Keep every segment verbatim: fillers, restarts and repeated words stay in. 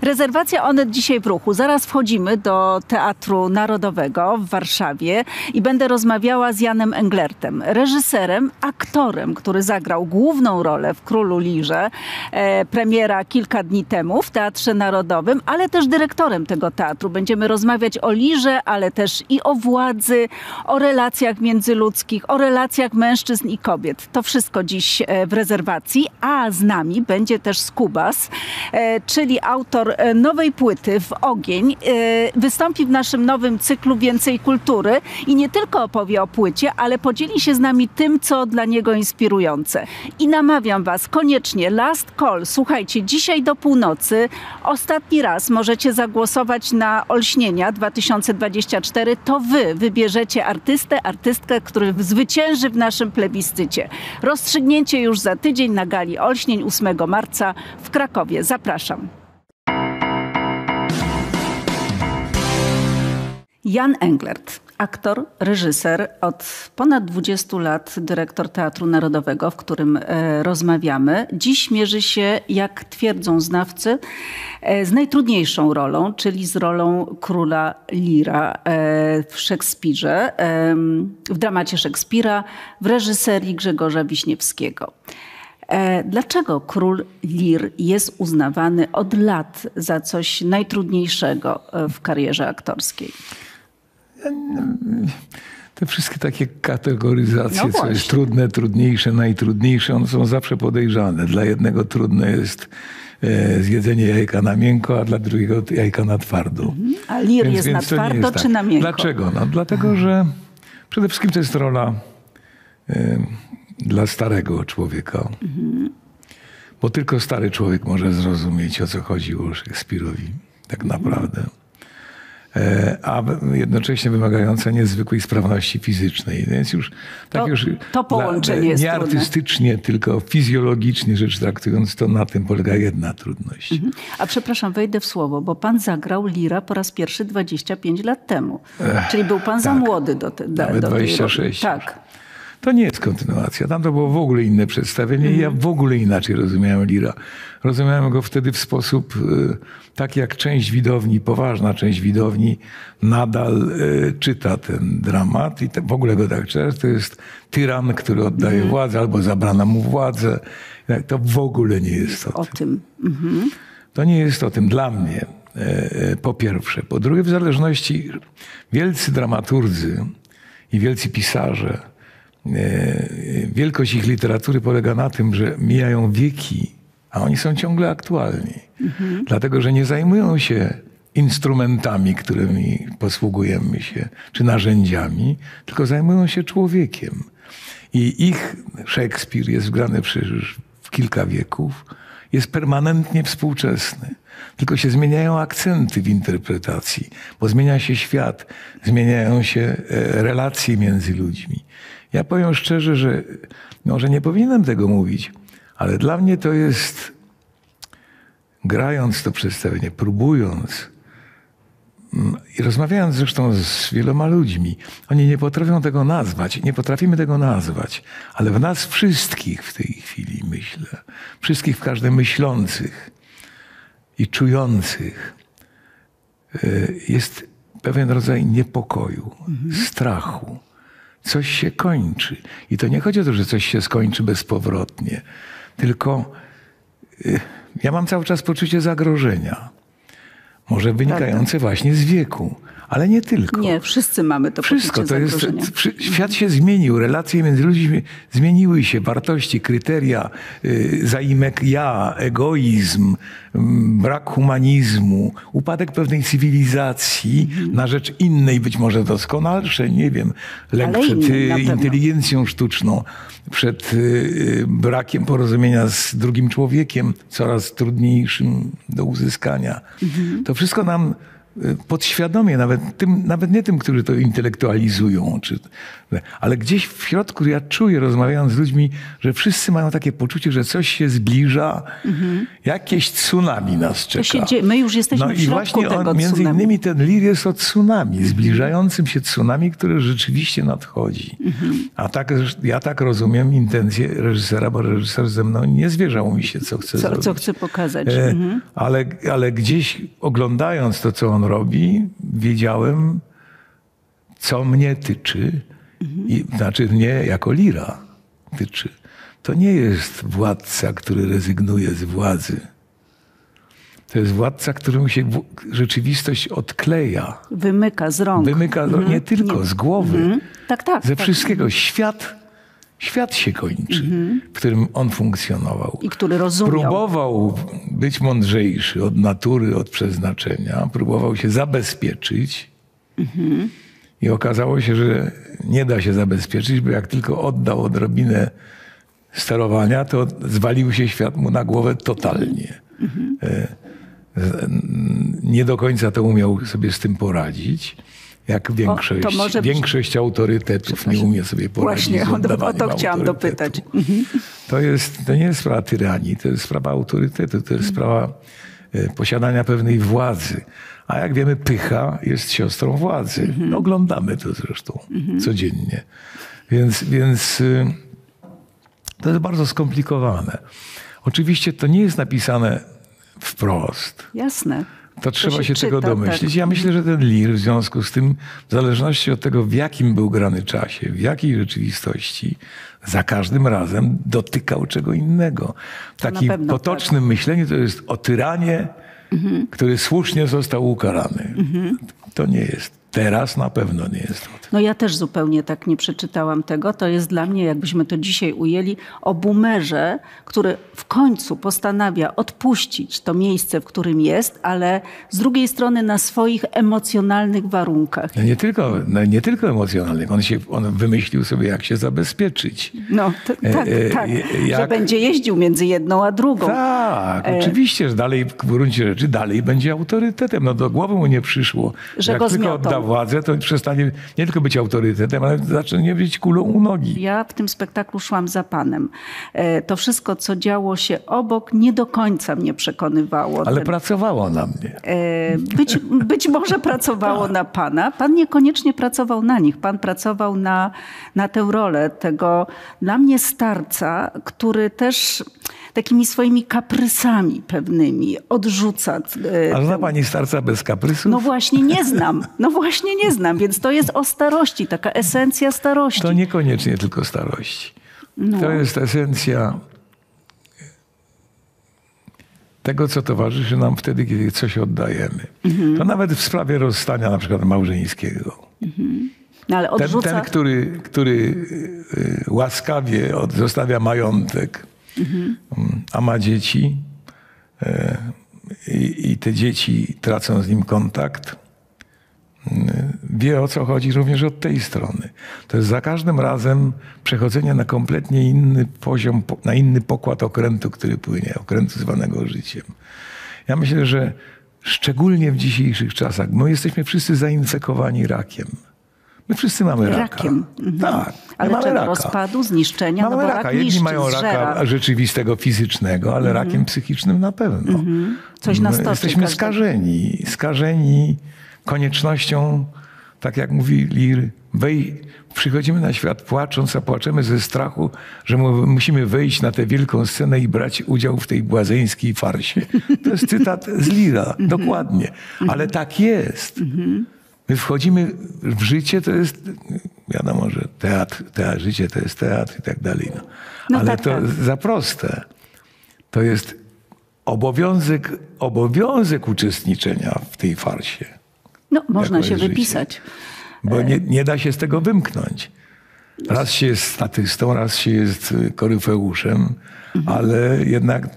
Rezerwacja Onet dzisiaj w ruchu. Zaraz wchodzimy do Teatru Narodowego w Warszawie i będę rozmawiała z Janem Englertem, reżyserem, aktorem, który zagrał główną rolę w Królu Lirze. E, premiera kilka dni temu w Teatrze Narodowym, ale też dyrektorem tego teatru. Będziemy rozmawiać o Lirze, ale też i o władzy, o relacjach międzyludzkich, o relacjach mężczyzn i kobiet. To wszystko dziś w rezerwacji, a z nami będzie też Skubas, e, czyli autor nowej płyty W ogień. E, wystąpi w naszym nowym cyklu Więcej kultury i nie tylko opowie o płycie, ale podzieli się z nami tym, co dla niego inspirujące. I namawiam was koniecznie, last call, słuchajcie, dzisiaj do północy, ostatni raz możecie zagłosować na Olśnienia dwa tysiące dwadzieścia cztery. To wy wybierzecie artystę, artystkę, który zwycięży w naszym plebiscycie. Rozstrzygnięcie już za tydzień na gali Olśnień ósmego marca w Krakowie. Zapraszam. Jan Englert, aktor, reżyser, od ponad dwudziestu lat dyrektor Teatru Narodowego, w którym e, rozmawiamy. Dziś mierzy się, jak twierdzą znawcy, e, z najtrudniejszą rolą, czyli z rolą króla Lira e, w Szekspirze, e, w dramacie Szekspira, w reżyserii Grzegorza Wiśniewskiego. E, dlaczego Król Lir jest uznawany od lat za coś najtrudniejszego w karierze aktorskiej? Te wszystkie takie kategoryzacje, no co jest trudne, trudniejsze, najtrudniejsze, one są zawsze podejrzane. Dla jednego trudne jest e, zjedzenie jajka na miękko, a dla drugiego jajka na twardo. Mhm. A Lir więc, jest więc na twardo jest czy tak. na miękko? Dlaczego? No, dlatego, że przede wszystkim to jest rola e, dla starego człowieka. Mhm. Bo tylko stary człowiek może zrozumieć, o co chodziło Szekspirowi tak naprawdę. A jednocześnie wymagająca niezwykłej sprawności fizycznej. Więc już tak to, już to połączenie dla, jest nie artystycznie, trudne. Tylko fizjologicznie rzecz traktując, to na tym polega jedna trudność. Mhm. A przepraszam, wejdę w słowo, bo pan zagrał Lira po raz pierwszy dwadzieścia pięć lat temu. Ech, Czyli był pan tak, za młody do, te, Nawet do dwadzieścia sześć. tej roli. Tak. To nie jest kontynuacja. Tam to było w ogóle inne przedstawienie i ja w ogóle inaczej rozumiałem Lira. Rozumiałem go wtedy w sposób tak, jak część widowni, poważna część widowni nadal czyta ten dramat i w ogóle go tak czyta. To jest tyran, który oddaje mhm. władzę albo zabrana mu władzę. To w ogóle nie jest o, o tym. tym. Mhm. To nie jest o tym dla mnie, po pierwsze. Po drugie, w zależności wielcy dramaturgy i wielcy pisarze, wielkość ich literatury polega na tym, że mijają wieki, a oni są ciągle aktualni. Mhm. Dlatego, że nie zajmują się instrumentami, którymi posługujemy się, czy narzędziami, tylko zajmują się człowiekiem. I ich Szekspir jest grany przecież w kilka wieków, jest permanentnie współczesny. Tylko się zmieniają akcenty w interpretacji, bo zmienia się świat, zmieniają się relacje między ludźmi. Ja powiem szczerze, że może nie powinienem tego mówić, ale dla mnie to jest, grając to przedstawienie, próbując i rozmawiając zresztą z wieloma ludźmi, oni nie potrafią tego nazwać, nie potrafimy tego nazwać, ale w nas wszystkich w tej chwili, myślę, wszystkich w każdym myślących i czujących jest pewien rodzaj niepokoju, mhm. strachu. Coś się kończy. I to nie chodzi o to, że coś się skończy bezpowrotnie, tylko y, ja mam cały czas poczucie zagrożenia. Może wynikające tak. właśnie z wieku, ale nie tylko. Nie, wszyscy mamy to Wszystko poczucie to zagrożenia. jest, świat się zmienił, relacje między ludźmi zmieniły się, wartości, kryteria, y, zaimek ja, egoizm, y, brak humanizmu, upadek pewnej cywilizacji mhm. na rzecz innej, być może doskonalszej, nie wiem, lęk ale przed innej, inteligencją sztuczną, przed y, brakiem porozumienia z drugim człowiekiem, coraz trudniejszym do uzyskania. Mhm. To wszystko nam podświadomie, nawet, tym, nawet nie tym, którzy to intelektualizują, czy, ale gdzieś w środku ja czuję, rozmawiając z ludźmi, że wszyscy mają takie poczucie, że coś się zbliża, mhm. jakieś tsunami nas czeka. To się dzieje. My już jesteśmy no w środku i właśnie tego on, między tsunami. innymi ten lir jest o tsunami, zbliżającym się tsunami, które rzeczywiście nadchodzi. Mhm. A tak, ja tak rozumiem intencje reżysera, bo reżyser ze mną nie zwierzał mi się, co chce co, zrobić. Co chce pokazać. E, mhm. ale, ale gdzieś oglądając to, co on robi, wiedziałem, co mnie tyczy. Mhm. I, znaczy mnie jako lira tyczy. To nie jest władca, który rezygnuje z władzy. To jest władca, któremu się w... rzeczywistość odkleja. Wymyka z rąk. Wymyka z rąk. Mhm. Nie tylko, nie. z głowy. Mhm. Tak, tak. Ze tak. wszystkiego. Świat, świat się kończy, mhm. w którym on funkcjonował. I który rozumiał. Próbował być mądrzejszy od natury, od przeznaczenia. Próbował się zabezpieczyć. Mhm. I okazało się, że nie da się zabezpieczyć, bo jak tylko oddał odrobinę sterowania, to zwalił się świat mu na głowę totalnie. Mhm. Nie do końca to umiał sobie z tym poradzić. Jak większość, o, może większość być... autorytetów nie umie sobie poradzić. Właśnie, o, o to chciałam dopytać. Mhm. To, jest, to nie jest sprawa tyranii, to jest sprawa autorytetu, to jest mhm. sprawa posiadania pewnej władzy. A jak wiemy, pycha jest siostrą władzy. Mhm. Oglądamy to zresztą mhm. codziennie. Więc, więc to jest bardzo skomplikowane. Oczywiście to nie jest napisane wprost. Jasne. To, to trzeba się, się tego czyta, domyślić. tak. Ja myślę, że ten lir w związku z tym, w zależności od tego, w jakim był grany czasie, w jakiej rzeczywistości, za każdym razem dotykał czego innego. W takim potocznym tak. myśleniu to jest o tyranie, mhm. który słusznie został ukarany. Mhm. To nie jest. Teraz na pewno nie jest to. No ja też zupełnie tak nie przeczytałam tego. To jest dla mnie, jakbyśmy to dzisiaj ujęli, o boomerze, który w końcu postanawia odpuścić to miejsce, w którym jest, ale z drugiej strony na swoich emocjonalnych warunkach. No nie tylko, no nie tylko emocjonalnych. On, się, on wymyślił sobie, jak się zabezpieczyć. No t- tak, e, tak. Jak... Że będzie jeździł między jedną a drugą. Tak, e... oczywiście, że dalej w gruncie rzeczy dalej będzie autorytetem. No do głowy mu nie przyszło. Że jak go tylko zmiotą. odda władzę, to przestanie nie tylko być autorytetem, ale zacznie być kulą u nogi. Ja w tym spektaklu szłam za Panem. To wszystko, co działo się obok, nie do końca mnie przekonywało. Ale Ten... pracowało na mnie. Być, być może pracowało na Pana. Pan niekoniecznie pracował na nich. Pan pracował na, na tę rolę tego dla mnie starca, który też takimi swoimi kaprysami pewnymi odrzuca. A zna pani starca bez kaprysów? No właśnie nie znam. No właśnie nie znam, więc to jest o starości, taka esencja starości. To niekoniecznie tylko starości. No. To jest esencja tego, co towarzyszy nam wtedy, kiedy coś oddajemy. Mhm. To nawet w sprawie rozstania na przykład małżeńskiego. Mhm. No, ale odrzuca... Ten, ten który, który łaskawie zostawia majątek, mhm. a ma dzieci i, i te dzieci tracą z nim kontakt, wie, o co chodzi również od tej strony. To jest za każdym razem przechodzenie na kompletnie inny poziom, na inny pokład okrętu, który płynie, okrętu zwanego życiem. Ja myślę, że szczególnie w dzisiejszych czasach, my jesteśmy wszyscy zainfekowani rakiem. My wszyscy mamy raka. Rakiem. Mhm. Tak. Ale mamy czego? raka. Rozpadu, zniszczenia? Mamy no bo raka. rak Jedni niszczy, mają zżera. raka rzeczywistego, fizycznego, ale mhm. rakiem psychicznym na pewno. Mhm. Coś nas toczy. Jesteśmy każdy... skażeni. Skażeni koniecznością, tak jak mówi Lir, wej... przychodzimy na świat płacząc, a płaczemy ze strachu, że musimy wejść na tę wielką scenę i brać udział w tej błazeńskiej farsie. To jest cytat z Lira, dokładnie. Ale tak jest. My wchodzimy w życie, to jest, wiadomo, że teatr, teatr życie to jest teatr i tak dalej. No. No Ale tak, to tak. za proste. To jest obowiązek, obowiązek uczestniczenia w tej farsie. No, można się życie. wypisać. Bo nie, nie da się z tego wymknąć. Raz się jest statystą, raz się jest koryfeuszem, mhm. ale jednak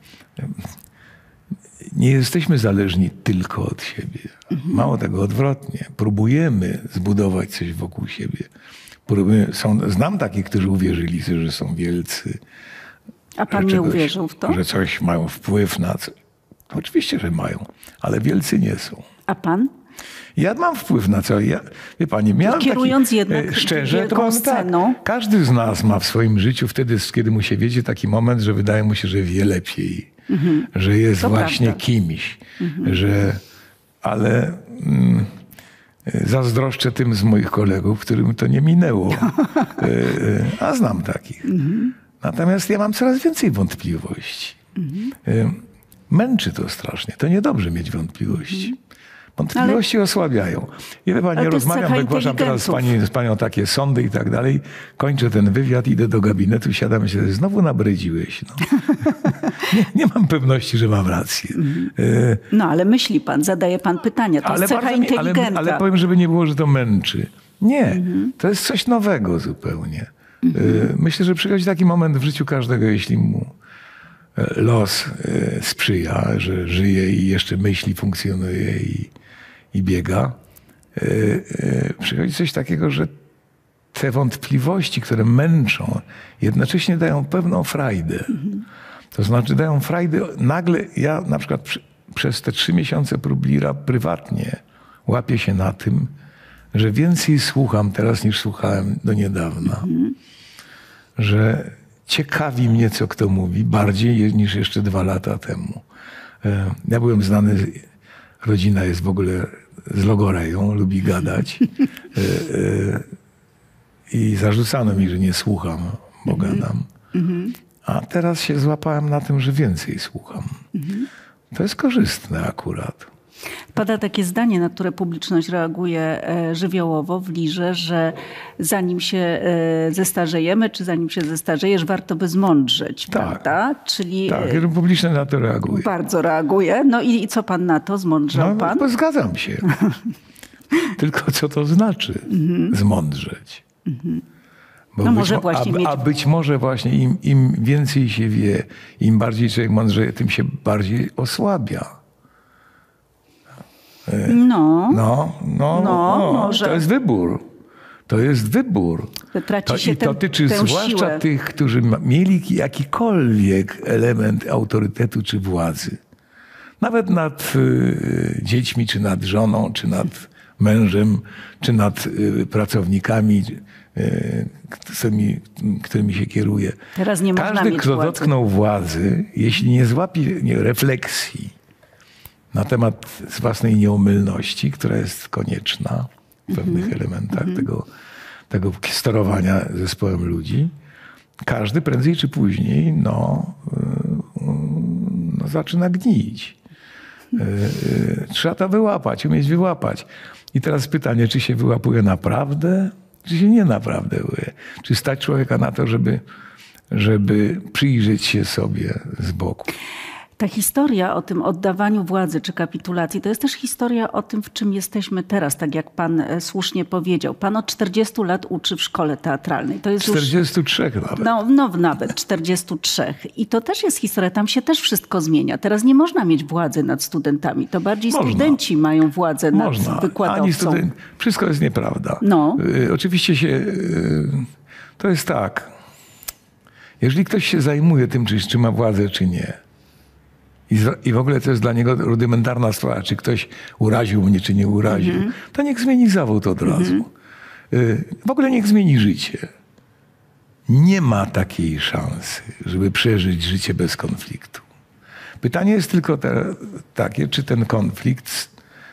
nie jesteśmy zależni tylko od siebie. Mhm. Mało tego, odwrotnie. Próbujemy zbudować coś wokół siebie. Próbujemy, są, znam takich, którzy uwierzyli, że są wielcy. A pan nie czegoś, uwierzył w to? Że coś mają wpływ na coś. Oczywiście, że mają, ale wielcy nie są. A pan? Ja mam wpływ na co. Ja, wie pani, miałem Kierując taki, jednak szczerze, wielką to mam, sceną. tak, każdy z nas ma w swoim życiu wtedy, kiedy mu się wiedzie taki moment, że wydaje mu się, że wie lepiej. Mhm. Że jest to właśnie prawda. kimś. Mhm. Że, ale mm, zazdroszczę tym z moich kolegów, którym to nie minęło. A znam takich. Mhm. Natomiast ja mam coraz więcej wątpliwości. Mhm. Męczy to strasznie. To niedobrze mieć wątpliwości. Mhm. Wątpliwości ale, osłabiają. I wie pani, ja rozmawiam, wygłaszam teraz z, pani, z panią takie sądy i tak dalej. Kończę ten wywiad, idę do gabinetu, siadam i się, znowu nabrydziłeś. No. nie, nie mam pewności, że mam rację. Mm. No ale myśli pan, zadaje pan pytania. To ale jest cecha inteligenta. Ale, ale powiem, żeby nie było, że to męczy. Nie, mm-hmm. to jest coś nowego zupełnie. Mm-hmm. Myślę, że przychodzi taki moment w życiu każdego, jeśli mu los sprzyja, że żyje i jeszcze myśli, funkcjonuje i, i biega. Przychodzi coś takiego, że te wątpliwości, które męczą, jednocześnie dają pewną frajdę. Mm-hmm. To znaczy dają frajdę. Nagle ja na przykład przy, przez te trzy miesiące Próblira prywatnie łapię się na tym, że więcej słucham teraz niż słuchałem do niedawna. Mm-hmm. Że ciekawi mnie, co kto mówi, bardziej niż jeszcze dwa lata temu. Ja byłem znany, rodzina jest w ogóle z logoreją, lubi gadać. I zarzucano mi, że nie słucham, bo gadam. A teraz się złapałem na tym, że więcej słucham. To jest korzystne akurat. Pada takie zdanie, na które publiczność reaguje żywiołowo w Lirze, że zanim się zestarzejemy, czy zanim się zestarzejesz, warto by zmądrzeć, tak, prawda? Czyli tak, publiczność na to reaguje. Bardzo reaguje. No i, i co pan na to? Zmądrzał no, pan? No, zgadzam się. Tylko co to znaczy mm-hmm. zmądrzeć? Mm-hmm. Bo no być, może właśnie a, mieć... a być może właśnie im, im więcej się wie, im bardziej człowiek mądrzeje, tym się bardziej osłabia. No, no, no, no, no może. To jest wybór. To jest wybór. Traci to, się I to ten, tyczy zwłaszcza siłę. tych, którzy mieli jakikolwiek element autorytetu czy władzy. Nawet nad y, dziećmi, czy nad żoną, czy nad mężem, czy nad y, pracownikami, y, którymi, którymi się kieruje. Teraz nie można Każdy, mieć kto władzy. dotknął władzy, jeśli nie złapie nie, refleksji na temat własnej nieomylności, która jest konieczna w pewnych mm-hmm. elementach mm-hmm. tego, tego sterowania zespołem ludzi, każdy prędzej czy później no, no, zaczyna gnić. Trzeba to wyłapać, umieć wyłapać. I teraz pytanie, czy się wyłapuje naprawdę, czy się nie naprawdę wyłapuje? Czy stać człowieka na to, żeby, żeby przyjrzeć się sobie z boku? Ta historia o tym oddawaniu władzy czy kapitulacji, to jest też historia o tym, w czym jesteśmy teraz, tak jak pan słusznie powiedział. Pan od czterdziestu lat uczy w szkole teatralnej. To jest czterdziestu trzech już, nawet. No, no nawet czterdziestu trzech. I to też jest historia, tam się też wszystko zmienia. Teraz nie można mieć władzy nad studentami. To bardziej można. Studenci mają władzę nad można. wykładowcą. Ani student... Wszystko jest nieprawda. No. Y, oczywiście się... Y, to jest tak. Jeżeli ktoś się zajmuje tym, czy, czy ma władzę, czy nie, I w ogóle to jest dla niego rudymentarna sprawa, czy ktoś uraził mnie, czy nie uraził. Mm-hmm. To niech zmieni zawód od razu. Mm-hmm. W ogóle niech zmieni życie. Nie ma takiej szansy, żeby przeżyć życie bez konfliktu. Pytanie jest tylko te, takie, czy ten konflikt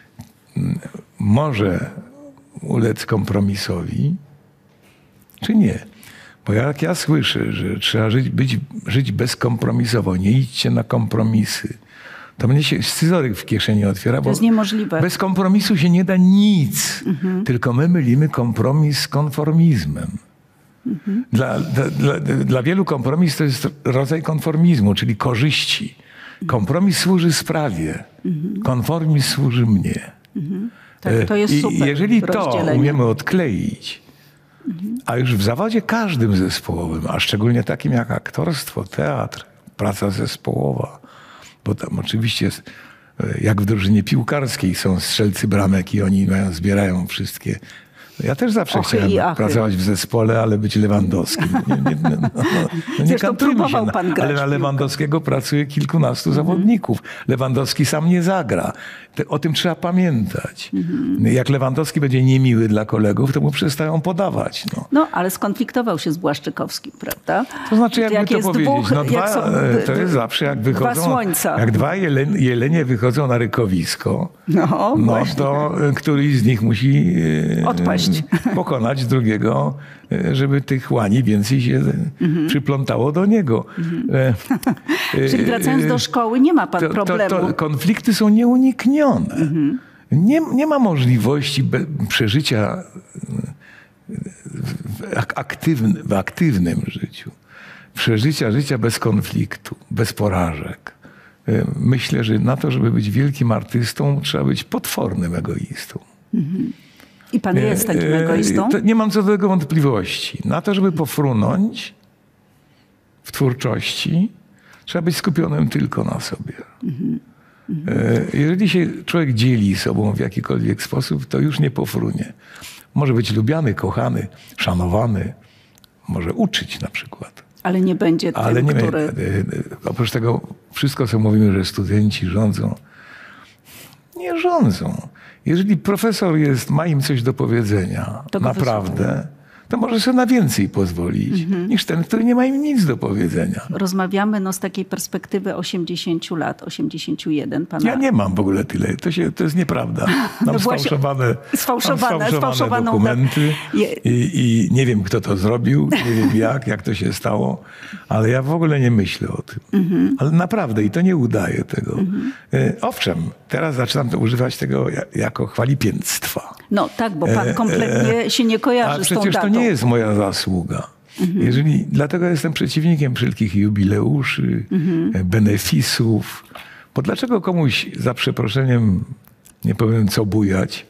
może ulec kompromisowi, czy nie. Bo jak ja słyszę, że trzeba żyć, być, żyć bezkompromisowo, nie idźcie na kompromisy, to mnie się scyzoryk w kieszeni otwiera. To bo jest niemożliwe. Bez kompromisu się nie da nic. Mhm. Tylko my mylimy kompromis z konformizmem. Mhm. Dla, dla, dla, dla wielu kompromis to jest rodzaj konformizmu, czyli korzyści. Kompromis służy sprawie. Mhm. Konformizm służy mnie. Mhm. Tak, to jest super. I jeżeli to umiemy odkleić, a już w zawodzie każdym zespołowym, a szczególnie takim jak aktorstwo, teatr, praca zespołowa, bo tam oczywiście jest, jak w drużynie piłkarskiej są strzelcy bramek i oni mają, zbierają wszystkie Ja też zawsze Ochy i chciałem achy. pracować w zespole, ale być Lewandowskim. Nie, nie, no, no, no nie Zresztą kantrujmy próbował się, pan grać ale w na piłkę. Lewandowskiego pracuje kilkunastu zawodników. Lewandowski sam nie zagra. Te, o tym trzeba pamiętać. Jak Lewandowski będzie niemiły dla kolegów, to mu przestają podawać. No. No, ale skonfliktował się z Błaszczykowskim, prawda? To znaczy, jakby Jak to jest powiedzieć, dwóch- no jak dwa, są e, to d- jest zawsze jak dwa wychodzą, słońca. jak dwa jele, jelenie wychodzą na rykowisko, No, no właśnie. to e, któryś z nich musi e, Odpaść. pokonać drugiego, e, żeby tych łani więcej się Mhm. przyplątało do niego. E, e, Czyli wracając do szkoły, nie ma pan to, to, problemu. to konflikty są nieuniknione. Nie, nie ma możliwości be, przeżycia w, ak- aktywny, w aktywnym życiu. Przeżycia życia bez konfliktu, bez porażek. E, Myślę, że na to, żeby być wielkim artystą, trzeba być potwornym egoistą. I pan jest takim E, egoistą? to nie mam co do tego wątpliwości. Na to, żeby pofrunąć w twórczości, trzeba być skupionym tylko na sobie. E, Jeżeli się człowiek dzieli sobą w jakikolwiek sposób, to już nie pofrunie. Może być lubiany, kochany, szanowany, może uczyć na przykład. Ale nie będzie tym, Ale nie który... wiem, e, e, oprócz tego wszystko, co mówimy, że studenci rządzą, nie rządzą. Jeżeli profesor jest, ma im coś do powiedzenia, To go naprawdę, to może sobie na więcej pozwolić, niż ten, który nie ma im nic do powiedzenia. Rozmawiamy no, z takiej perspektywy osiemdziesięciu lat, osiemdziesiąt jeden. Pana... Ja nie mam w ogóle tyle. To, się, to jest nieprawda. Mam No właśnie, sfałszowane, sfałszowane, mam sfałszowane sfałszowaną dokumenty Je- i, i nie wiem, kto to zrobił, nie wiem jak, jak to się stało, ale ja w ogóle nie myślę o tym. Mhm. Ale naprawdę i to nie udaje tego. E, Owszem, teraz zaczynam to używać tego ja- jako chwalipięctwa. No tak, bo pan kompletnie się nie A kojarzy z tą przecież datą. to nie jest moja zasługa. Jeżeli, dlatego jestem przeciwnikiem wszelkich jubileuszy, benefisów. Bo dlaczego komuś, za przeproszeniem, nie powiem co bujać,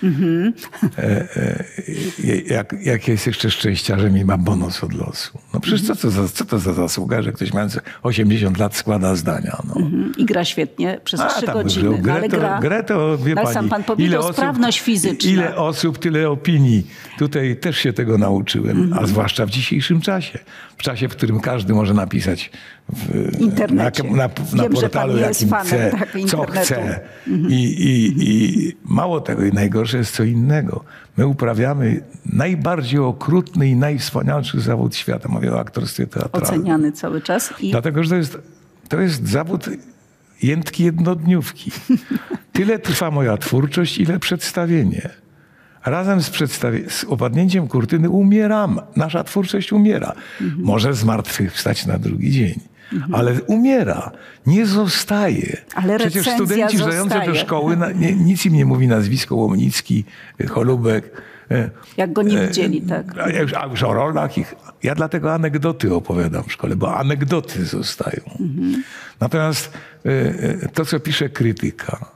e, e, jak, jak jest jeszcze szczęściarzem i ma bonus od losu. No przecież co to za, co to za zasługa, że ktoś mający osiemdziesiąt lat składa zdania. No. Mhm. I gra świetnie przez A, trzy tam godziny. grę, No, ale to, gra... grę to, wie Ale pani, sam pan powiedział, sprawność fizyczna. Ile osób, tyle opinii. Tutaj też się tego nauczyłem, Mhm. a zwłaszcza w dzisiejszym czasie. W czasie, w którym każdy może napisać w internecie. Na, na, na Wiem, że pan portalu, nie jest jakim fanem, chce, tak, co internetu. chce. I, i, I mało tego, i najgorsze jest co innego. My uprawiamy najbardziej okrutny i najwspanialszy zawód świata. Mówię o aktorstwie teatralnym. Oceniany cały czas. I Dlatego, że to jest, to jest zawód jętki jednodniówki. Tyle trwa moja twórczość, ile przedstawienie. Razem z, przedstawie- z opadnięciem kurtyny umieram. Nasza twórczość umiera. Może zmartwychwstać na drugi dzień. Ale umiera. Nie zostaje. Ale Przecież recenzja studenci zdający do zostaje. szkoły, na, nie, nic im nie mówi nazwisko Łomnicki, Cholubek. e, jak go nie widzieli, tak. A już, a już o rolach ich. Ja dlatego anegdoty opowiadam w szkole, bo anegdoty zostają. Natomiast e, e, to, co pisze krytyka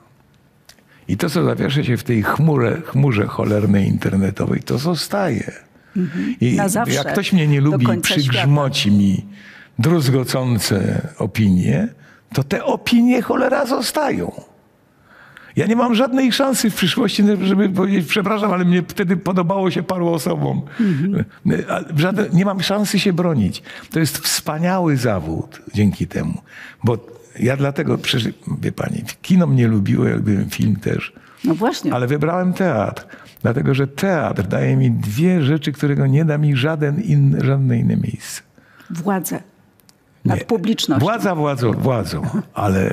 i to, co zawiesza się w tej chmurze, chmurze cholernej internetowej, to zostaje. I Na zawsze, jak ktoś mnie nie do lubi i końca przygrzmoci mi druzgocące opinie, to te opinie cholera zostają. Ja nie mam żadnej szansy w przyszłości, żeby powiedzieć, przepraszam, ale mnie wtedy podobało się paru osobom. Mm-hmm. Żaden, nie mam szansy się bronić. To jest wspaniały zawód dzięki temu. Bo ja dlatego, przecież, wie pani, kino mnie lubiło, ja lubiłem film też, No właśnie. ale wybrałem teatr. Dlatego, że teatr daje mi dwie rzeczy, którego nie da mi żaden inny, żadne inne miejsce. Władzę nad Nie. publicznością. Władza władzą, władzą, ale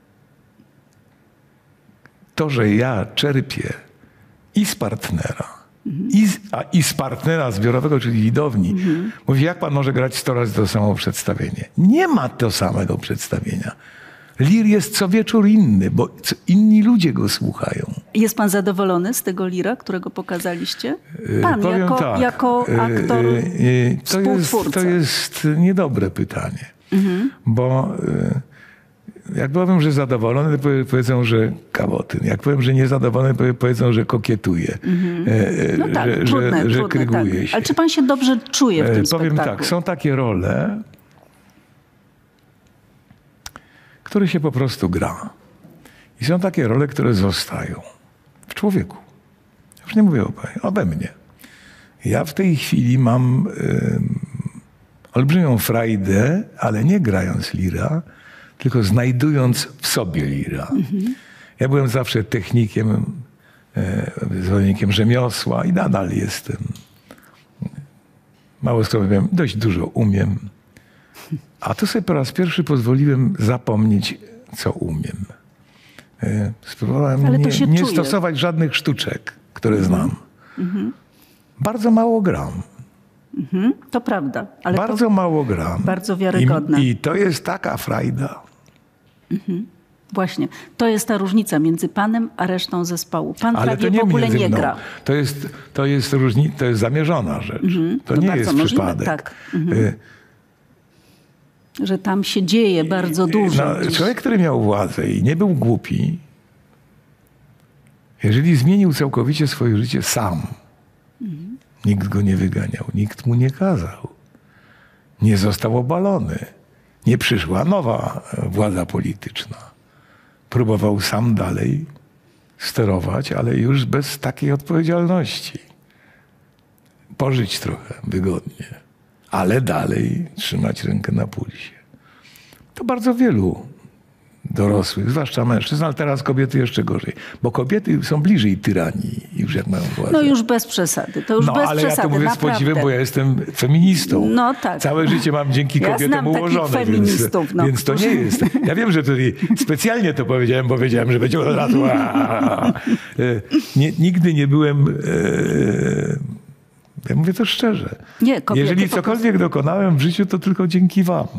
to, że ja czerpię i z partnera, i, z, a, i z partnera zbiorowego, czyli widowni. Mówi, jak pan może grać sto razy to samo przedstawienie? Nie ma to samego przedstawienia. Lir jest co wieczór inny, bo co, inni ludzie go słuchają. Jest pan zadowolony z tego Lira, którego pokazaliście? Yy, Pan powiem jako, tak, jako aktor, yy, yy, to, jest, współtwórca. to jest niedobre pytanie, bo yy, jak powiem, że zadowolony, to powie- powiedzą, że kawotyn. Jak powiem, że niezadowolony, powie- powiedzą, że kokietuje, yy, No tak, że, trudne, że, że trudne, kryguje tak. się. Ale czy pan się dobrze czuje w Yy, tym powiem spektaklu? tak, są takie role, które się po prostu gra. I są takie role, które zostają w człowieku. Już nie mówię o, ode mnie. Ja w tej chwili mam y, olbrzymią frajdę, ale nie grając lira, tylko znajdując w sobie lira. Mhm. Ja byłem zawsze technikiem, y, zwolennikiem rzemiosła i nadal jestem. Mało skoro dość dużo umiem. A tu sobie po raz pierwszy pozwoliłem zapomnieć, co umiem. Y, spróbowałem nie, nie stosować żadnych sztuczek, które mhm. znam. Mhm. Bardzo mało gram. Mhm, to prawda. Ale bardzo to mało gram. Bardzo wiarygodne. I, I to jest taka frajda. Mhm. Właśnie. To jest ta różnica między panem a resztą zespołu. Pan Ale prawie to nie w ogóle między nie mną. gra. To jest, to jest, różni, to jest zamierzona rzecz. Mhm. To, to nie jest możliwe. przypadek. Tak. Mhm. Y Że tam się dzieje bardzo dużo. No, człowiek, który miał władzę i nie był głupi, jeżeli zmienił całkowicie swoje życie sam, mhm. nikt go nie wyganiał, nikt mu nie kazał. Nie został obalony. Nie przyszła nowa władza polityczna. Próbował sam dalej sterować, ale już bez takiej odpowiedzialności. Pożyć trochę wygodnie, ale dalej trzymać rękę na pulsie. To bardzo wielu dorosłych, zwłaszcza mężczyzn, ale teraz kobiety jeszcze gorzej. Bo kobiety są bliżej tyranii już jak mają władzę. No już bez przesady. To już no, bez ale przesady, ja to mówię naprawdę. z podziwem, bo ja jestem feministą. No tak. Całe życie mam dzięki ja kobietom ułożone. Feministów, więc, no, więc to nie jest. Ja wiem, że tutaj specjalnie to powiedziałem, bo wiedziałem, że będzie od razu. Nie, nigdy nie byłem... E, ja mówię to szczerze. Nie, kobiety, jeżeli cokolwiek prostu... dokonałem w życiu, to tylko dzięki wam.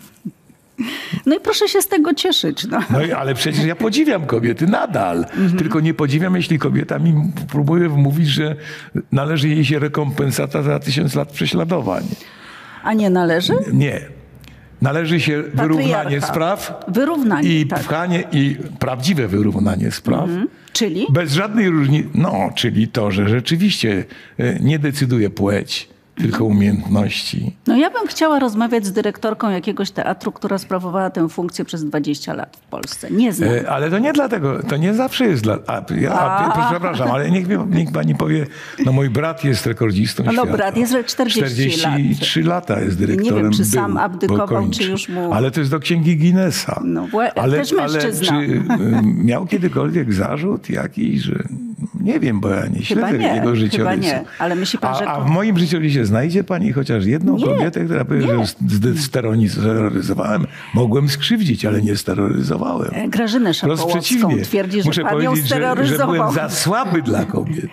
No i proszę się z tego cieszyć. No, no i, ale przecież ja podziwiam kobiety nadal. Mhm. Tylko nie podziwiam, jeśli kobieta mi próbuje wmówić, że należy jej się rekompensata za tysiąc lat prześladowań. A nie należy? Nie. Należy się wyrównanie spraw wyrównanie, i tak. pchanie i prawdziwe wyrównanie spraw. Mhm. Czyli? Bez żadnej różnicy. No, czyli to, że rzeczywiście nie decyduje płeć, tylko umiejętności. No ja bym chciała rozmawiać z dyrektorką jakiegoś teatru, która sprawowała tę funkcję przez dwadzieścia lat w Polsce. Nie znam. E, ale to nie dlatego, to nie zawsze jest dla... A, ja, a, przepraszam, ale niech, niech pani powie, no mój brat jest rekordzistą no, świata. No brat jest czterdzieści, czterdzieści trzy lat. lata jest dyrektorem. Nie wiem, czy był, sam abdykował, czy już mu... Ale to jest do Księgi Guinnessa. No ale, też mężczyzna. Ale czy miał kiedykolwiek zarzut jakiś, że... Nie wiem, bo ja nie śledzę nie, jego życiorysu. Chyba nie, ale myśli pan, a, że... a w moim życiorysie znajdzie pani chociaż jedną nie, kobietę, która powie, że steroryzowałem. Mogłem skrzywdzić, ale nie steroryzowałem. Grażynę Szapołowską twierdzi, że muszę pan ją steroryzował. Że, że byłem za słaby dla kobiet.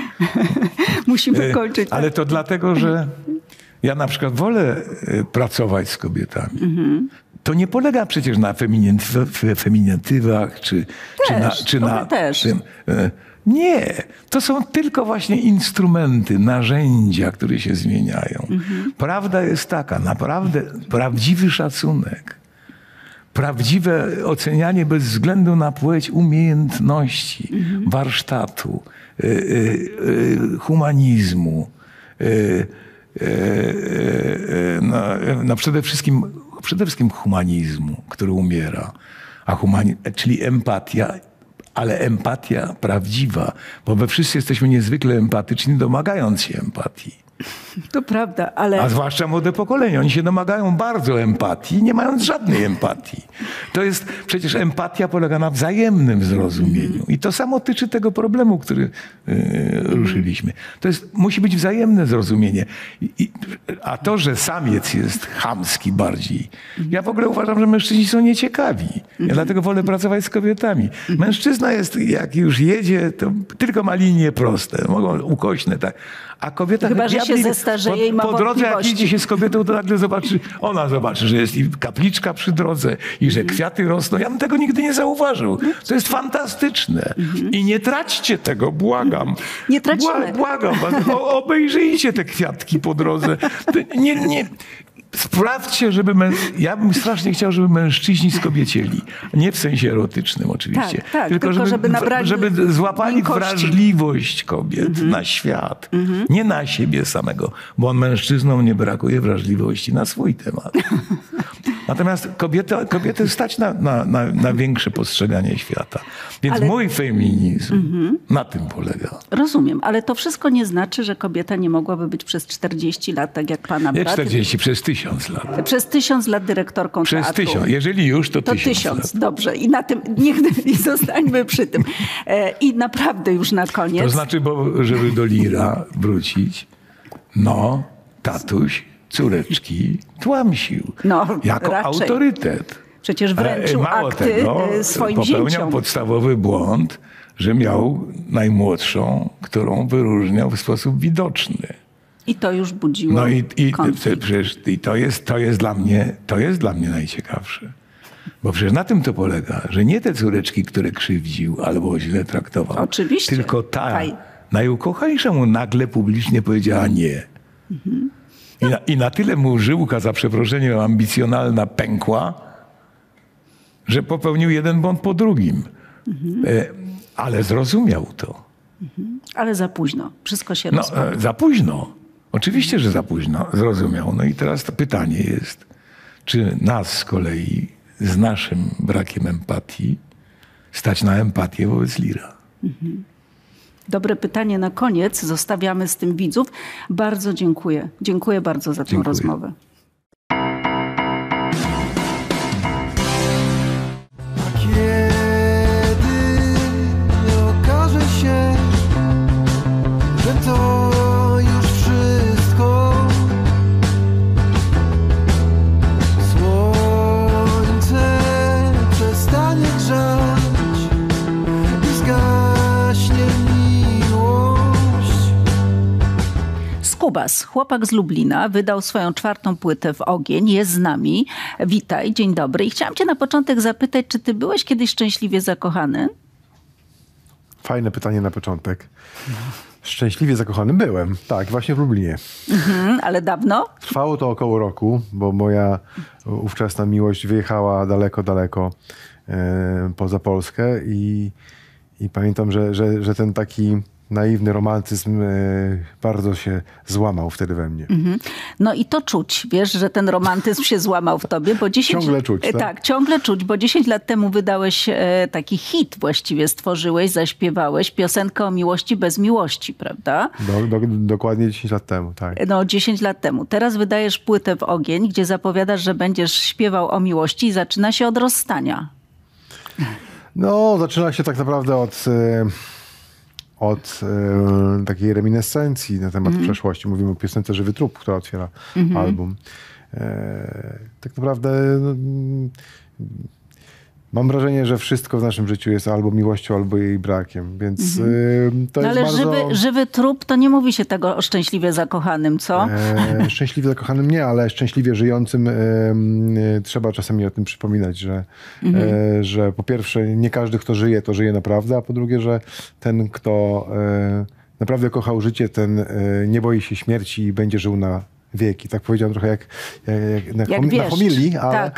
Musimy kończyć. Ale to dlatego, że ja na przykład wolę pracować z kobietami. Mhm. To nie polega przecież na feminatywach, czy, też, czy na... Czy na też. Tym, nie, to są tylko właśnie instrumenty, narzędzia, które się zmieniają. Mhm. Prawda jest taka, naprawdę prawdziwy szacunek, prawdziwe ocenianie bez względu na płeć umiejętności, mhm. warsztatu, y, y, y, humanizmu, y, y, y, no, no przede wszystkim, przede wszystkim humanizmu, który umiera, a humani- czyli empatia. Ale empatia prawdziwa, bo my wszyscy jesteśmy niezwykle empatyczni, domagając się empatii. To prawda, ale... A zwłaszcza młode pokolenie. Oni się domagają bardzo empatii, nie mając żadnej empatii. To jest, przecież empatia polega na wzajemnym zrozumieniu. I to samo tyczy tego problemu, który yy, ruszyliśmy. To jest, musi być wzajemne zrozumienie. I, i, a to, że samiec jest chamski bardziej. Ja w ogóle uważam, że mężczyźni są nieciekawi. Ja dlatego wolę pracować z kobietami. Mężczyzna jest, jak już jedzie, to tylko ma linie proste. Mogą ukośne, tak. A kobieta... Chyba, że się zestarzeje i ma po, po drodze, jak idzie się z kobietą, to nagle zobaczy, ona zobaczy, że jest i kapliczka przy drodze i że kwiaty rosną. Ja bym tego nigdy nie zauważył. To jest fantastyczne. I nie traćcie tego, błagam. Nie tracimy. Błagam was, o, obejrzyjcie te kwiatki po drodze. Nie, nie... Sprawdźcie, żeby... Mę... Ja bym strasznie chciał, żeby mężczyźni skobiecieli. Nie w sensie erotycznym oczywiście. Tak, tak, tylko, tylko żeby, żeby, żeby złapali miękkości. wrażliwość kobiet mhm. na świat. Mhm. Nie na siebie samego. Bo mężczyznom nie brakuje wrażliwości na swój temat. Natomiast kobiety, kobiety stać na, na, na, na większe postrzeganie świata. Więc Ale... mój feminizm mhm. na tym polega. Rozumiem, ale to wszystko nie znaczy, że kobieta nie mogłaby być przez czterdzieści lat, tak jak pana Nie brat. czterdzieści, przez tysiąc lat. Przez tysiąc lat dyrektorką Przez teatru. tysiąc. Jeżeli już, to, to tysiąc. tysiąc. Dobrze. I na tym, niech i zostańmy przy tym. E, I naprawdę już na koniec. To znaczy, bo żeby do Lira wrócić, no, tatuś córeczki tłamsił. No, jako raczej. autorytet. Przecież wręczył Mało akty tego, swoim popełniał zięciom. podstawowy błąd, że miał najmłodszą, którą wyróżniał w sposób widoczny. I to już budziło No i, i, konflikt. przecież, i to, jest, to, jest dla mnie, to jest dla mnie najciekawsze. Bo przecież na tym to polega, że nie te córeczki, które krzywdził albo źle traktował. Oczywiście. Tylko ta Taj. najukochańsza mu nagle publicznie powiedziała nie. Mhm. I, na, I na tyle mu żyłka, za przeproszeniem, ambicjonalna pękła, że popełnił jeden błąd po drugim. Mhm. E, ale zrozumiał to. Mhm. Ale za późno. Wszystko się No, rozpadło. e, za późno. Oczywiście, że za późno. Zrozumiał. No i teraz to pytanie jest, czy nas z kolei z naszym brakiem empatii stać na empatię wobec Lira? Mhm. Dobre pytanie na koniec. Zostawiamy z tym widzów. Bardzo dziękuję. Dziękuję bardzo za tę Dziękuję. rozmowę. To już wszystko. Słońce przestanie grzać i zgaśnie miłość. Skubas, chłopak z Lublina, wydał swoją czwartą płytę W ogień. Jest z nami. Witaj, dzień dobry. I chciałam cię na początek zapytać, czy ty byłeś kiedyś szczęśliwie zakochany? Fajne pytanie na początek. Szczęśliwie zakochany byłem. Tak, właśnie w Lublinie. Mhm, ale dawno? Trwało to około roku, bo moja ówczesna miłość wyjechała daleko, daleko e, poza Polskę i, i pamiętam, że, że, że ten taki naiwny romantyzm e, bardzo się złamał wtedy we mnie. Mhm. No i to czuć, wiesz, że ten romantyzm się złamał w tobie, bo dziesięć... Ciągle czuć, tak? Tak, ciągle czuć, bo dziesięć lat temu wydałeś e, taki hit właściwie, stworzyłeś, zaśpiewałeś piosenkę o miłości bez miłości, prawda? Do, do, dokładnie dziesięć lat temu, tak. No, dziesięć lat temu. Teraz wydajesz płytę W ogień, gdzie zapowiadasz, że będziesz śpiewał o miłości i zaczyna się od rozstania. No, zaczyna się tak naprawdę od... E, od e, takiej reminiscencji na temat mm-hmm. przeszłości. Mówimy o piosence Żywy trup, która otwiera mm-hmm. album. E, tak naprawdę no, mam wrażenie, że wszystko w naszym życiu jest albo miłością, albo jej brakiem, więc mm-hmm. e, to no, jest ale bardzo... żywy, żywy trup, to nie mówi się tego o szczęśliwie zakochanym, co? E, szczęśliwie zakochanym nie, ale szczęśliwie żyjącym e, e, trzeba czasami o tym przypominać, że, mm-hmm. e, że po pierwsze nie każdy, kto żyje, to żyje naprawdę, a po drugie, że ten, kto e, naprawdę kochał życie, ten e, nie boi się śmierci i będzie żył na wieki. Tak powiedziałem trochę jak, jak, na, jak hom- na homilii, ale... Tak.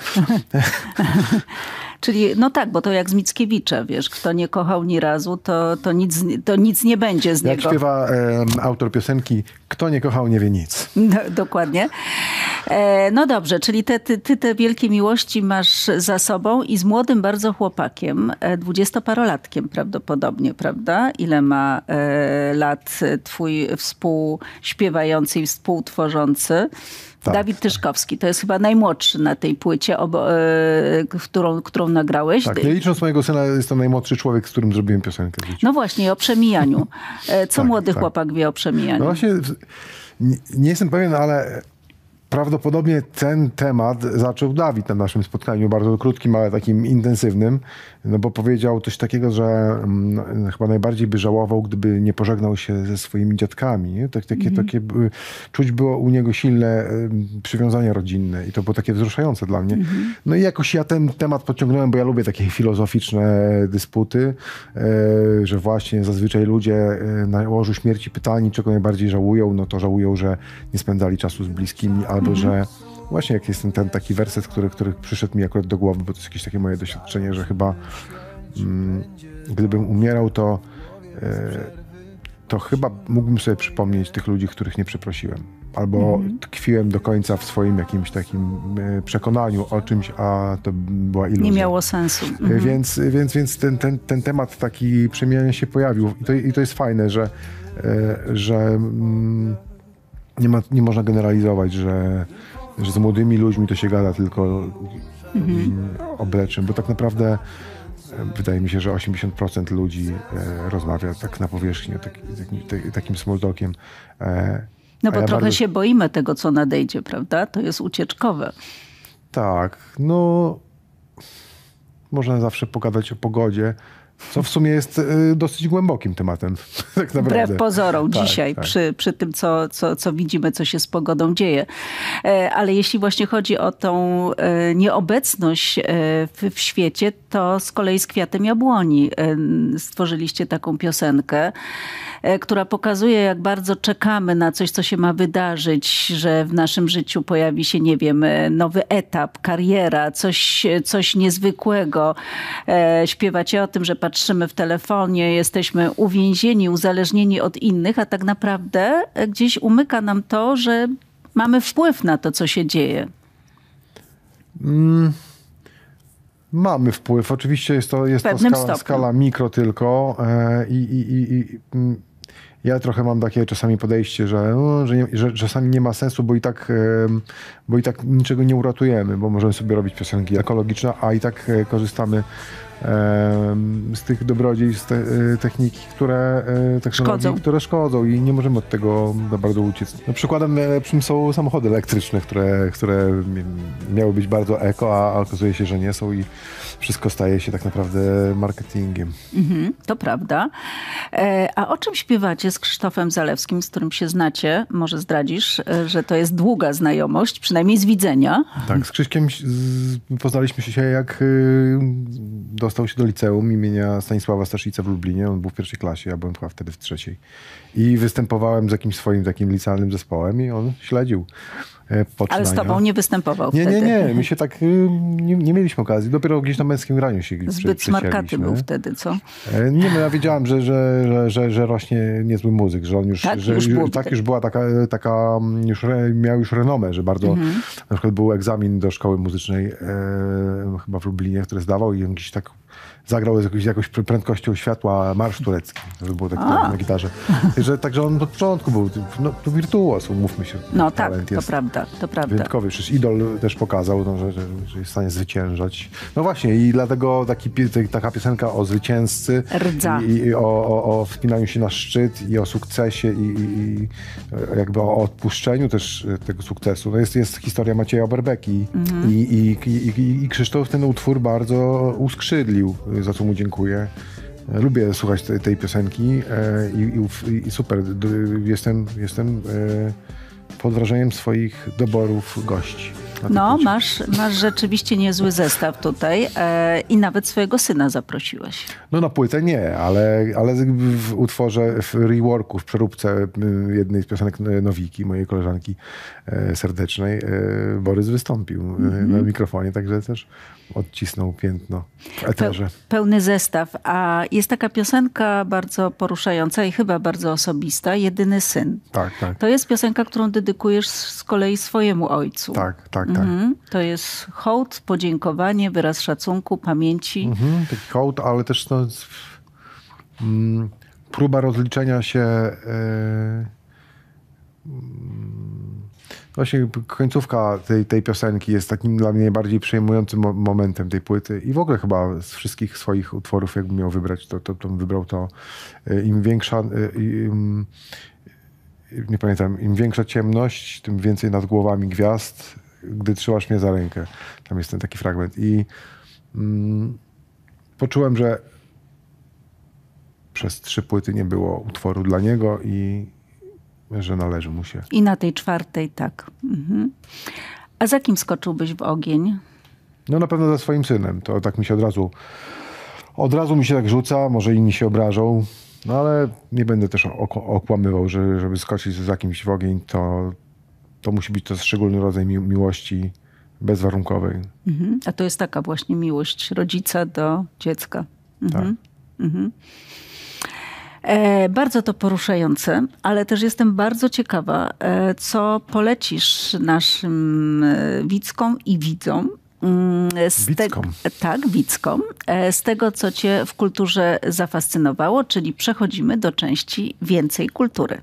Czyli, no tak, bo to jak z Mickiewicza, wiesz, kto nie kochał ni razu, to, to, nic, to nic nie będzie z Jak niego. śpiewa e, autor piosenki, kto nie kochał, nie wie nic. No, dokładnie. E, no dobrze, czyli te, ty, ty te wielkie miłości masz za sobą i z młodym bardzo chłopakiem, e, dwudziestoparolatkiem prawdopodobnie, prawda? Ile ma e, lat twój współśpiewający i współtworzący? Tak, Dawid Tyszkowski, to jest chyba najmłodszy na tej płycie, obo, e, którą, którą nagrałeś. Tak, nie licząc mojego syna, jest to najmłodszy człowiek, z którym zrobiłem piosenkę w życiu. No właśnie, o przemijaniu. E, co Tak, młody tak. chłopak wie o przemijaniu? No właśnie, nie, nie jestem pewien, ale prawdopodobnie ten temat zaczął Dawid na naszym spotkaniu, bardzo krótkim, ale takim intensywnym, no bo powiedział coś takiego, że mm, chyba najbardziej by żałował, gdyby nie pożegnał się ze swoimi dziadkami. Nie? Tak, takie, Mhm. takie, y, czuć było u niego silne y, przywiązania rodzinne i to było takie wzruszające dla mnie. Mhm. No i jakoś ja ten temat podciągnąłem, bo ja lubię takie filozoficzne dysputy, y, że właśnie zazwyczaj ludzie y, na łożu śmierci pytani, czego najbardziej żałują, no to żałują, że nie spędzali czasu z bliskimi, albo Mhm. że właśnie jak jest ten, ten taki werset, który, który przyszedł mi akurat do głowy, bo to jest jakieś takie moje doświadczenie, że chyba mm, gdybym umierał, to e, to chyba mógłbym sobie przypomnieć tych ludzi, których nie przeprosiłem. Albo mm. tkwiłem do końca w swoim jakimś takim przekonaniu o czymś, a to była iluzja. Nie miało sensu. Mhm. Więc, więc, więc ten, ten, ten temat taki przemiany się pojawił. I to, i to jest fajne, że, że nie, ma, nie można generalizować, że, że z młodymi ludźmi to się gada tylko mhm. o breczym, bo tak naprawdę wydaje mi się, że osiemdziesiąt procent ludzi e, rozmawia tak na powierzchni, tak, tak, takim small talkiem. E, no bo ja trochę bardzo... się boimy tego, co nadejdzie, prawda? To jest ucieczkowe. Tak, no można zawsze pogadać o pogodzie, co w sumie jest y, dosyć głębokim tematem. Tak naprawdę. Wbrew pozorom tak, dzisiaj, tak. Przy, przy tym, co, co, co widzimy, co się z pogodą dzieje. E, ale jeśli właśnie chodzi o tą e, nieobecność e, w, w świecie, to z kolei z Kwiatem Jabłoni e, stworzyliście taką piosenkę, e, która pokazuje, jak bardzo czekamy na coś, co się ma wydarzyć, że w naszym życiu pojawi się, nie wiem, nowy etap, kariera, coś, coś niezwykłego. E, śpiewacie o tym, że patrzymy w telefonie, jesteśmy uwięzieni, uzależnieni od innych, a tak naprawdę gdzieś umyka nam to, że mamy wpływ na to, co się dzieje. Mm, mamy wpływ. Oczywiście jest to, jest to skala, skala mikro tylko e, i, i, i, i ja trochę mam takie czasami podejście, że, no, że, nie, że czasami nie ma sensu, bo i, tak, bo i tak niczego nie uratujemy, bo możemy sobie robić piosenki ekologiczne, a i tak korzystamy z tych dobrodziejstw te, techniki, które, szkodzą. które szkodzą i nie możemy od tego za bardzo uciec. No, przykładem lepszym są samochody elektryczne, które, które miały być bardzo eko, a okazuje się, że nie są i wszystko staje się tak naprawdę marketingiem. Mhm, to prawda. E, a o czym śpiewacie z Krzysztofem Zalewskim, z którym się znacie? Może zdradzisz, że to jest długa znajomość, przynajmniej z widzenia. Tak, z Krzyśkiem z, poznaliśmy się jak y, dostał się do liceum imienia Stanisława Staszica w Lublinie. On był w pierwszej klasie, ja byłem chyba wtedy w trzeciej. I występowałem z jakimś swoim takim licealnym zespołem i on śledził poczynania. Ale z tobą nie występował nie, wtedy. Nie, nie, my się tak, nie, nie mieliśmy okazji. Dopiero gdzieś na męskim graniu się Zbyt smarkaty był wtedy, co? Nie, no ja wiedziałem, że, że, że, że, że rośnie niezły muzyk, że on już, tak, że, już, już, tak już była taka, taka już miał już renomę, że bardzo, mhm. na przykład był egzamin do szkoły muzycznej e, chyba w Lublinie, który zdawał i on gdzieś tak zagrał z jakąś, jakąś prędkością światła marsz turecki. To było tak na, na gitarze. Także, także on od początku był no, to wirtuoz, umówmy się. No tak, to prawda, to prawda. Wyjątkowy. Przecież Idol też pokazał, no, że, że, że jest w stanie zwyciężać. No właśnie i dlatego taki, taka piosenka o zwycięzcy Rdza. i, i o, o, o wspinaniu się na szczyt i o sukcesie i, i, i jakby o odpuszczeniu też tego sukcesu. No jest, jest historia Macieja Oberbeki mhm. i, i, i, i, i Krzysztof ten utwór bardzo uskrzydlił, za co mu dziękuję. Lubię słuchać te, tej piosenki e, i, i, i super. Jestem, jestem e, pod wrażeniem swoich doborów gości. No, masz, masz rzeczywiście niezły zestaw tutaj e, i nawet swojego syna zaprosiłeś. No na płytę nie, ale, ale w utworze, w reworku, w przeróbce jednej z piosenek Nowiki, mojej koleżanki e, serdecznej, e, Borys wystąpił mm-hmm. na mikrofonie, także też odcisnął piętno w eterze. Pełny zestaw. A jest taka piosenka bardzo poruszająca i chyba bardzo osobista, Jedyny syn. Tak, tak. To jest piosenka, którą dedykujesz z kolei swojemu ojcu. Tak, tak, tak. Mhm. To jest hołd, podziękowanie, wyraz szacunku, pamięci. Mhm, taki hołd, ale też no, mm, próba rozliczenia się yy, Właśnie końcówka tej, tej piosenki jest takim dla mnie najbardziej przejmującym mo- momentem tej płyty i w ogóle chyba z wszystkich swoich utworów, jakbym miał wybrać, to, to, to bym wybrał to. Im większa, im, nie pamiętam, im większa ciemność, tym więcej nad głowami gwiazd, gdy trzymasz mnie za rękę. Tam jest ten taki fragment i mm, poczułem, że przez trzy płyty nie było utworu dla niego i że należy mu się. I na tej czwartej tak. Mhm. A za kim skoczyłbyś w ogień? No na pewno za swoim synem. To tak mi się od razu od razu mi się tak rzuca, może inni się obrażą, no ale nie będę też okłamywał, że żeby skoczyć za kimś w ogień, to, to musi być to szczególny rodzaj mi- miłości bezwarunkowej. Mhm. A to jest taka właśnie miłość rodzica do dziecka. Mhm. Tak. Mhm. E, bardzo to poruszające, ale też jestem bardzo ciekawa, e, co polecisz naszym e, widzkom i widzom. mm, Z Widzkom. Te, tak, widzkom. E, z tego, co cię w kulturze zafascynowało, czyli przechodzimy do części Więcej kultury.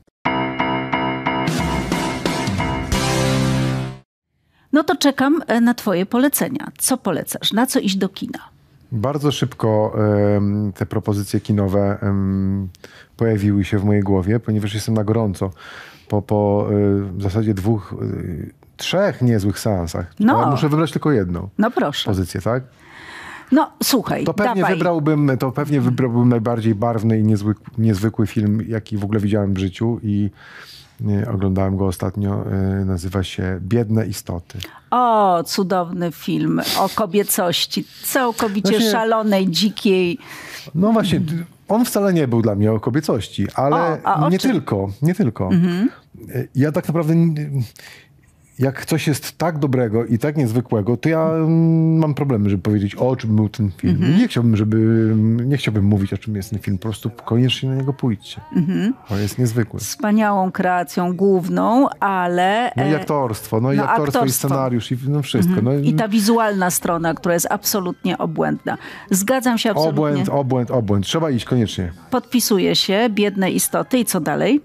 No to czekam e, na twoje polecenia. Co polecasz? Na co iść do kina? Bardzo szybko em, te propozycje kinowe em, pojawiły się w mojej głowie, ponieważ jestem na gorąco po, po e, w zasadzie dwóch, e, trzech niezłych seansach. No. Ale muszę wybrać tylko jedną No proszę. pozycję, tak? No słuchaj, To pewnie dawaj. wybrałbym, to pewnie wybrałbym najbardziej barwny i niezwykły, niezwykły film, jaki w ogóle widziałem w życiu i e, oglądałem go ostatnio. E, nazywa się Biedne istoty. O, cudowny film o kobiecości, całkowicie Właśnie- szalonej, dzikiej. No właśnie, on wcale nie był dla mnie o kobiecości, ale O, a o nie czym? tylko, nie tylko. Ja tak naprawdę, jak coś jest tak dobrego i tak niezwykłego, to ja mm, mam problemy, żeby powiedzieć, o czym był ten film. Nie chciałbym, żeby, nie chciałbym mówić, o czym jest ten film. Po prostu koniecznie na niego pójdźcie. On jest niezwykły. Wspaniałą kreacją główną, ale... No i e, aktorstwo, no i no, aktorstwo, i aktorstwo. scenariusz, i no wszystko. No, I ta wizualna strona, która jest absolutnie obłędna. Zgadzam się absolutnie. obłęd, obłęd, obłęd. Trzeba iść koniecznie. Podpisuję się, Biedne istoty. I co dalej?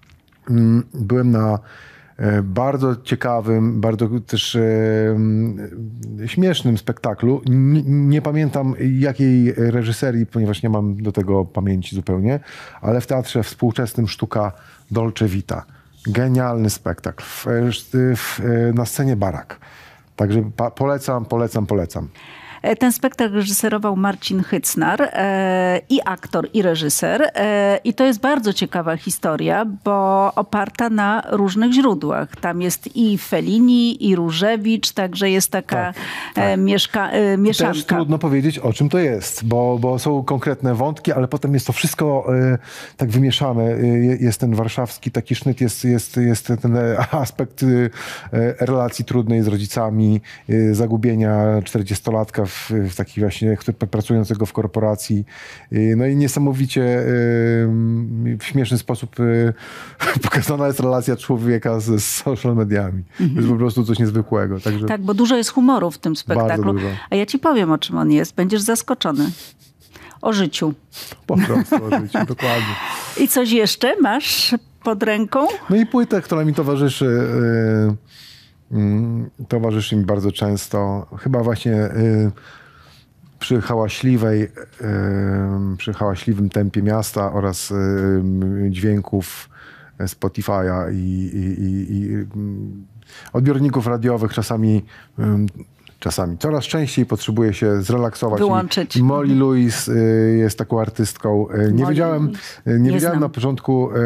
Byłem na e, bardzo ciekawym, bardzo też e, m, śmiesznym spektaklu. N- nie pamiętam jakiej reżyserii, ponieważ nie mam do tego pamięci zupełnie, ale w Teatrze Współczesnym sztuka Dolce Vita. Genialny spektakl. W, w, na scenie barak. Także pa, polecam, polecam, polecam. E, Ten spektakl reżyserował Marcin Hycnar, e, i aktor, i reżyser. E, I to jest bardzo ciekawa historia, bo oparta na różnych źródłach. Tam jest i Fellini, i Różewicz, także jest taka Tak, e, mieszka, e, Też mieszanka. trudno powiedzieć, o czym to jest, bo, bo są konkretne wątki, ale potem jest to wszystko e, tak wymieszane. E, jest ten warszawski taki sznyt, jest, jest, jest ten aspekt e, relacji trudnej z rodzicami, e, zagubienia czterdziestolatka w, w taki właśnie, który, pracującego w korporacji. E, no i niesamowicie e, w śmieszny sposób e, pokazana jest relacja człowieka z, z social mediami. To jest po prostu coś niezwykłego. Także Tak, bo dużo jest humoru w tym spektaklu. dużo. A ja ci powiem, o czym on jest. Będziesz zaskoczony. O życiu. po prostu o życiu, dokładnie. I coś jeszcze masz pod ręką? No i płytę, która mi towarzyszy, yy, yy, towarzyszy mi bardzo często. Chyba właśnie yy, przy hałaśliwej, yy, przy hałaśliwym tempie miasta oraz yy, dźwięków Spotify'a i, i, i, i yy, odbiorników radiowych czasami yy, Czasami. Coraz częściej potrzebuję się zrelaksować. Wyłączyć. I Molly Louise y, jest taką artystką. Y, nie Molly wiedziałem, Louise. y, nie Nie wiedziałem znam. na początku, y, y,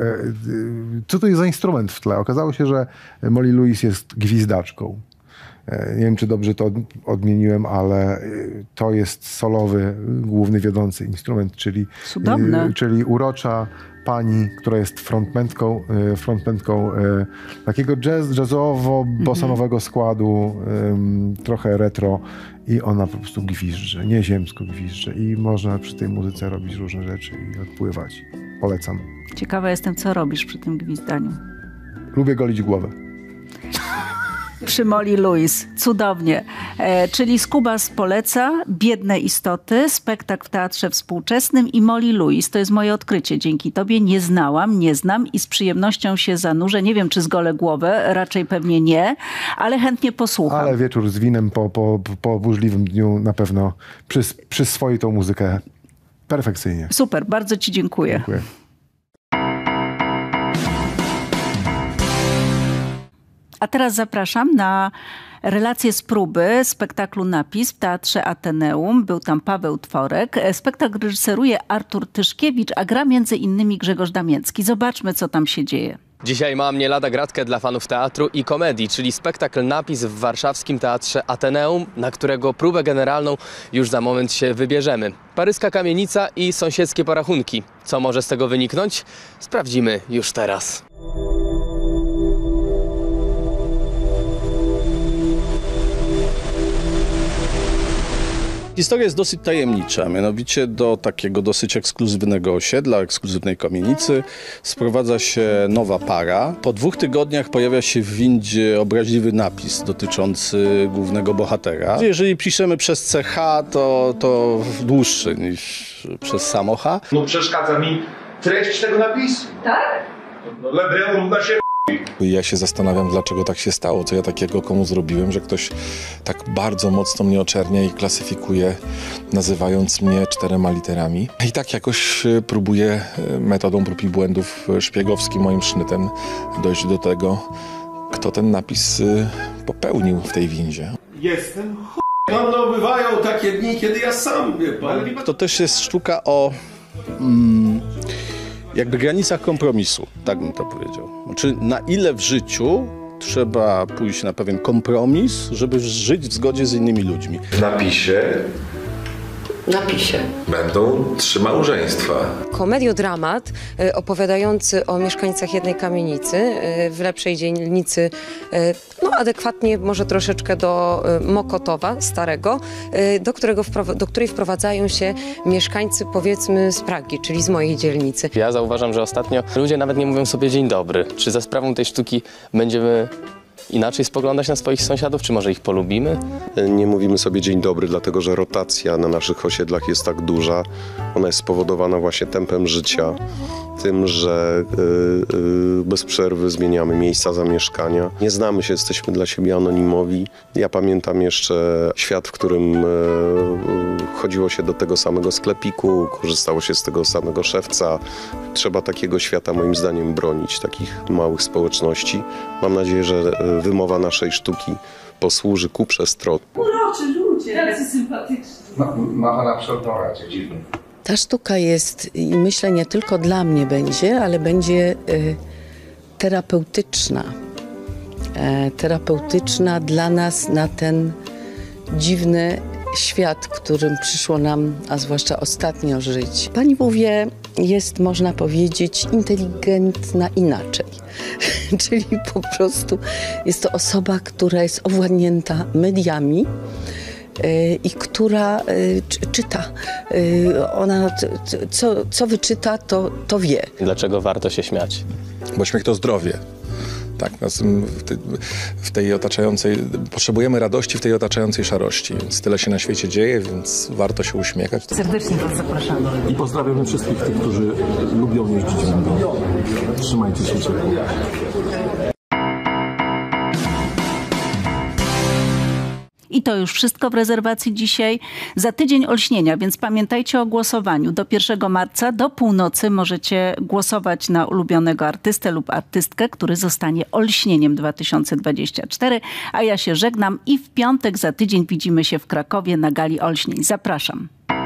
y, co to jest za instrument w tle. Okazało się, że Molly Louise jest gwizdaczką. Y, Nie wiem, czy dobrze to od, odmieniłem, ale y, to jest solowy, główny, wiodący instrument, czyli, Cudowne. y, czyli urocza pani, która jest frontmentką, y, frontmentką y, takiego jazz, jazzowo-bossanowego składu, y, trochę retro i ona po prostu gwizdże, nieziemsko gwizdże i można przy tej muzyce robić różne rzeczy i odpływać. Polecam. Ciekawa jestem, co robisz przy tym gwizdaniu. Lubię golić głowę. Przy Molly Louise. Cudownie. E, czyli Skubas poleca Biedne istoty, spektakl w Teatrze Współczesnym i Molly Louise. To jest moje odkrycie. Dzięki tobie nie znałam, nie znam i z przyjemnością się zanurzę. Nie wiem, czy zgolę głowę, raczej pewnie nie, ale chętnie posłucham. Ale wieczór z winem po, po, po burzliwym dniu na pewno przys, przyswoi tą muzykę perfekcyjnie. Super, bardzo ci dziękuję. Dziękuję. A teraz zapraszam na relację z próby spektaklu Napis w Teatrze Ateneum. Był tam Paweł Tworek. Spektakl reżyseruje Artur Tyszkiewicz, a gra między innymi Grzegorz Damięcki. Zobaczmy, co tam się dzieje. Dzisiaj mam nie lada gratkę dla fanów teatru i komedii, czyli spektakl Napis w warszawskim Teatrze Ateneum, na którego próbę generalną już za moment się wybierzemy. Paryska kamienica i sąsiedzkie porachunki. Co może z tego wyniknąć? Sprawdzimy już teraz. Historia jest dosyć tajemnicza, mianowicie do takiego dosyć ekskluzywnego osiedla, ekskluzywnej kamienicy sprowadza się nowa para. Po dwóch tygodniach pojawia się w windzie obraźliwy napis dotyczący głównego bohatera. Jeżeli piszemy przez C H, to, to dłuższy niż przez samo H. No przeszkadza mi treść tego napisu. Tak? No lebrem równa się. I ja się zastanawiam, dlaczego tak się stało, co ja takiego komu zrobiłem, że ktoś tak bardzo mocno mnie oczernia i klasyfikuje, nazywając mnie czterema literami. I tak jakoś próbuję metodą prób i błędów szpiegowskim, moim sznytem dojść do tego, kto ten napis popełnił w tej windzie. Jestem ch... No, no bywają takie dni, kiedy ja sam, wie pan. To też jest sztuka o mm, jakby granicach kompromisu, tak bym to powiedział. Znaczy, na ile w życiu trzeba pójść na pewien kompromis, żeby żyć w zgodzie z innymi ludźmi. W napisie napisie będą trzy małżeństwa. Komediodramat y, opowiadający o mieszkańcach jednej kamienicy y, w lepszej dzielnicy, y, no adekwatnie może troszeczkę do y, Mokotowa starego, y, do, którego do której wprowadzają się mieszkańcy powiedzmy z Pragi, czyli z mojej dzielnicy. Ja zauważam, że ostatnio ludzie nawet nie mówią sobie dzień dobry. Czy za sprawą tej sztuki będziemy inaczej spoglądać na swoich sąsiadów, czy może ich polubimy? Nie mówimy sobie dzień dobry, dlatego że rotacja na naszych osiedlach jest tak duża. Ona jest spowodowana właśnie tempem życia, tym, że y, y, bez przerwy zmieniamy miejsca zamieszkania. Nie znamy się, jesteśmy dla siebie anonimowi. Ja pamiętam jeszcze świat, w którym y, y, chodziło się do tego samego sklepiku, korzystało się z tego samego szewca. Trzeba takiego świata moim zdaniem bronić, takich małych społeczności. Mam nadzieję, że wymowa naszej sztuki posłuży ku przestrodze. Uroczy ludzie, jacy sympatyczni. Ma, ma pana przodora, co dziwne. Ta sztuka jest, i myślę, nie tylko dla mnie będzie, ale będzie y, terapeutyczna. E, terapeutyczna dla nas na ten dziwny świat, w którym przyszło nam, a zwłaszcza ostatnio, żyć. Pani Bouvier jest, można powiedzieć, inteligentna inaczej. Czyli po prostu jest to osoba, która jest owładnięta mediami i która czyta. Ona co, co wyczyta, to, to wie. Dlaczego warto się śmiać? Bo śmiech to zdrowie. Tak, w tej, w tej otaczającej, potrzebujemy radości w tej otaczającej szarości, więc tyle się na świecie dzieje, więc warto się uśmiechać. Serdecznie was zapraszamy. I pozdrawiamy wszystkich tych, którzy lubią jeździć windą. Trzymajcie się ciepło. I to już wszystko w rezerwacji dzisiaj. Za tydzień olśnienia, więc pamiętajcie o głosowaniu. Do pierwszego marca do północy możecie głosować na ulubionego artystę lub artystkę, który zostanie olśnieniem dwa tysiące dwudziestym czwartym. A ja się żegnam i w piątek za tydzień widzimy się w Krakowie na Gali Olśnień. Zapraszam.